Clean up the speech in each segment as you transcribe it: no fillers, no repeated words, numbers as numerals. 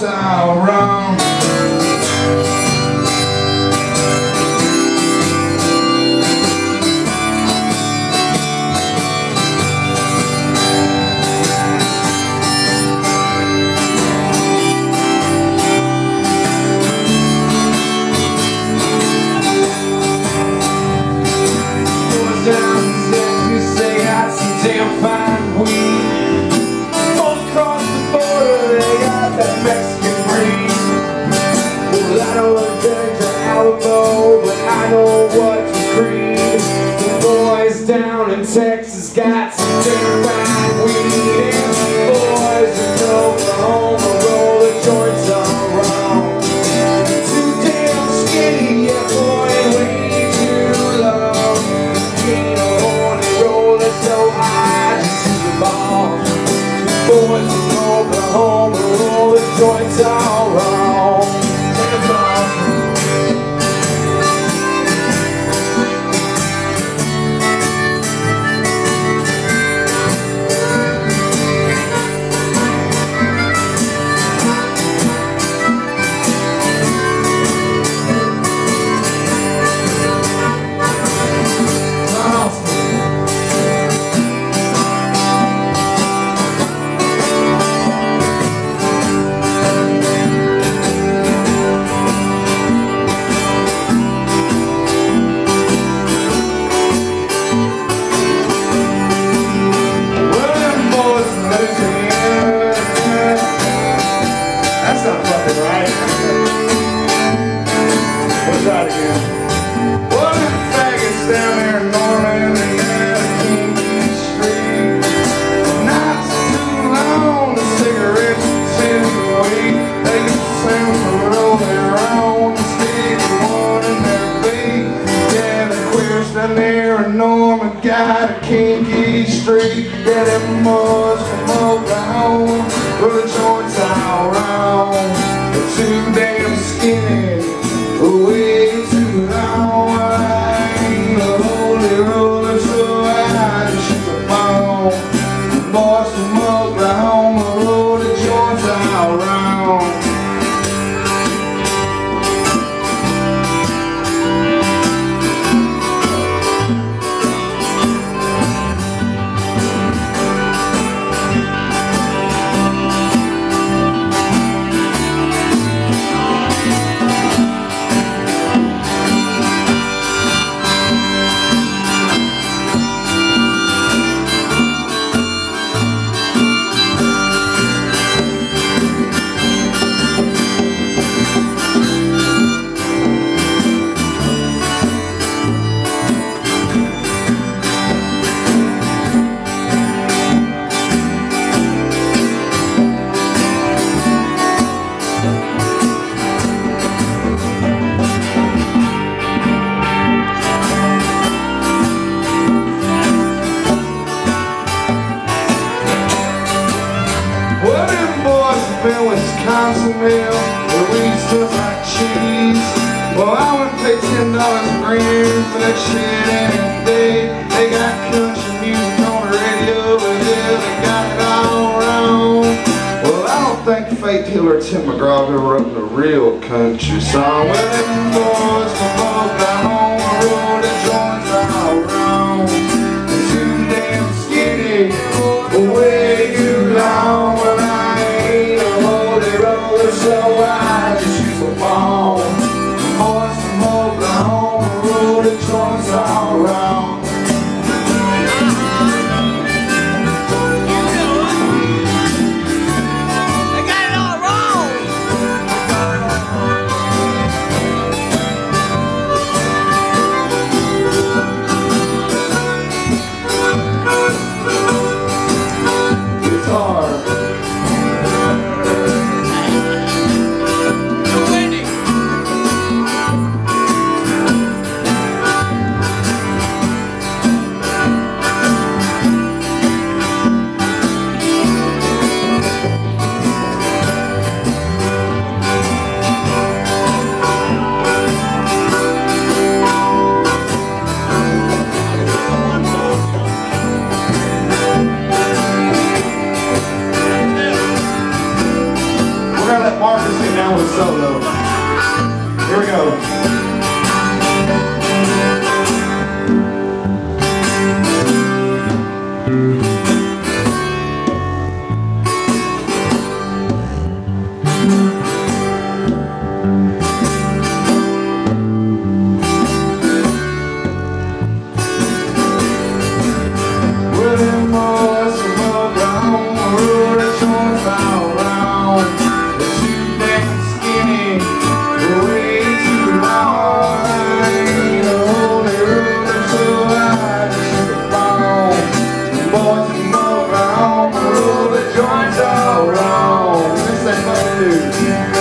all wrong. Damn fine weed. All across the border they got that Mexican breed. Well, I know what things are elbow, but I know what's creed. The boys down in Texas got some damn fine weed. And the boys in Oklahoma roll the joints all wrong. Too damn skinny, yeah boy, and way too long. Can't only roll it so high. Boys in Oklahoma roll the joints all wrong. Hands off. That's not fucking right. We'll try it again. Well, them faggots down there in Norman and Kinky Street. Nights too long, the cigarettes and the weed. They get the same for roll their own, stick one in their feet. Yeah, the queers down there in Norman got a Kinky Street. Yeah, them boys from Oklahoma roll the joints all round. They're too damn skinny, way too long. I ain't a holy roller, so I just shoot the phone. The boys from Oklahoma roll the joints all round. Wisconsin meal, the weed smells like cheese. Well, I would pay $10 a gram for that shit any day. They got country music on the radio, but yeah, they got it all wrong. Well, I don't think Faith Hill or Tim McGraw ever wrote a real country song. Well, them boys from Oklahoma roll the joints all wrong. They're too damn skinny, way too long. Well, so I just use a phone. Boys from Oklahoma roll the joints all around. They got it all wrong. boys from Oklahoma roll the joints all wrong. This ain't fucking news.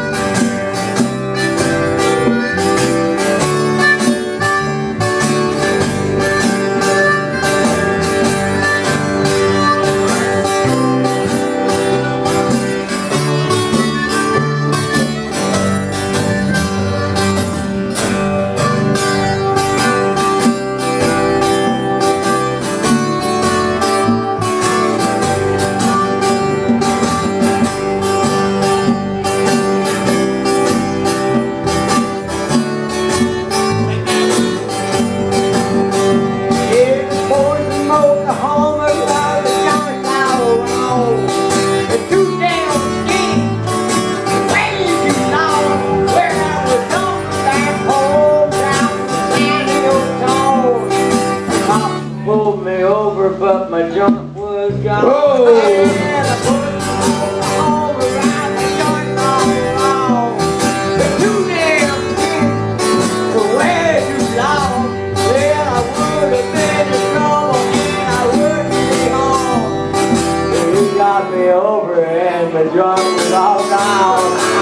Pulled me over, but my junk was gone. Whoa. And I put it all around the joint all along. They're too damn big for where you belong. Well, I would have been in trouble and I wouldn't be home. So he got me over and my junk was all gone.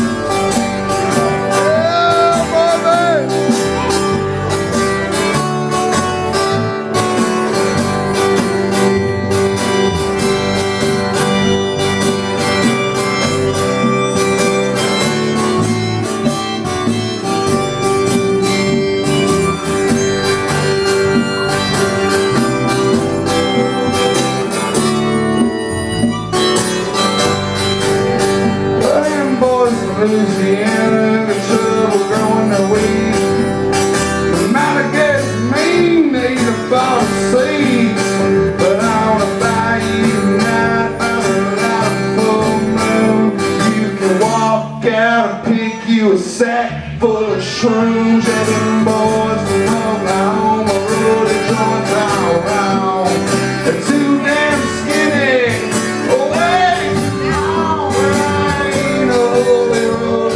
Louisiana, the trouble growing their weed. The matter gets mean, they eat a bottle of seeds. But I wanna buy you tonight, a lot of full moon. You can walk out and pick you a sack full of shrooms. And them boys from Oklahoma roll the joints all around. They're too damn skinny. Oh, wait, no, I ain't holy.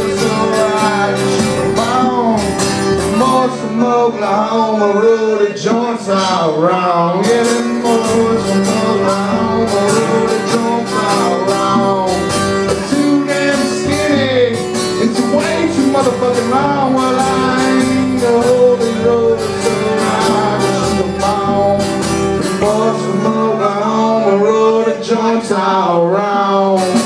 From Oklahoma roll the joints all wrong. Yeah, them boys from Oklahoma roll the joints all wrong. They're too damn skinny, it's way too motherfucking long. Well, I ain't a holy roller, so I just a bone. The boys from Oklahoma roll the joints all wrong.